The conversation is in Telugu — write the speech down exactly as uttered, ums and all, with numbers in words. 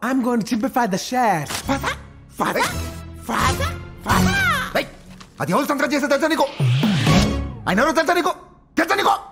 I'm going to simplify the shares. Father father father అది ఎవరు సంతకం చేస్తే తెలుసా నీకు? ఆయన ఎవరో తెలుసా నీకు? తెలుసా నీకు?